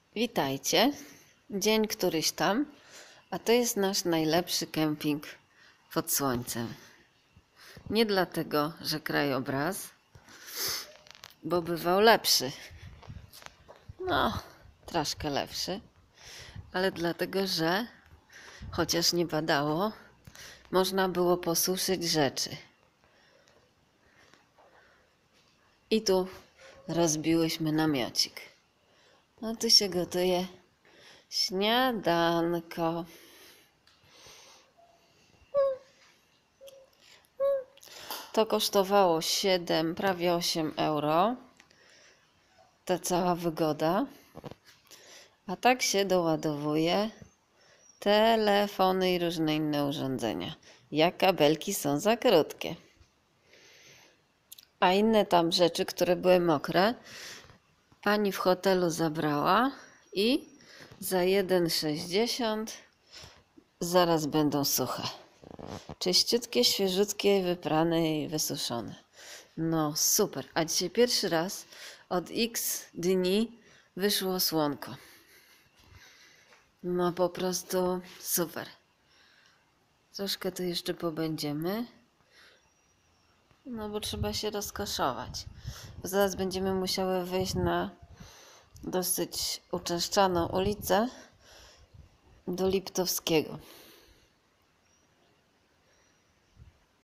Witajcie. Dzień któryś tam, a to jest nasz najlepszy kemping pod słońcem. Nie dlatego, że krajobraz, bo bywał lepszy. No, troszkę lepszy, ale dlatego, że chociaż nie padało, można było posuszyć rzeczy. I tu rozbiłyśmy namiocik. No tu się gotuje śniadanko. To kosztowało 7, prawie 8 euro. Ta cała wygoda. A tak się doładowuje telefony i różne inne urządzenia. Jak kabelki są za krótkie. A inne tam rzeczy, które były mokre, pani w hotelu zabrała i za 1,60 zaraz będą suche. Czyściutkie, świeżutkie, wyprane i wysuszone. No super. A dzisiaj pierwszy raz od X dni wyszło słonko. No po prostu super. Troszkę tu jeszcze pobędziemy. No bo trzeba się rozkoszować. Bo zaraz będziemy musiały wyjść na dosyć uczęszczaną ulicę do Liptowskiego.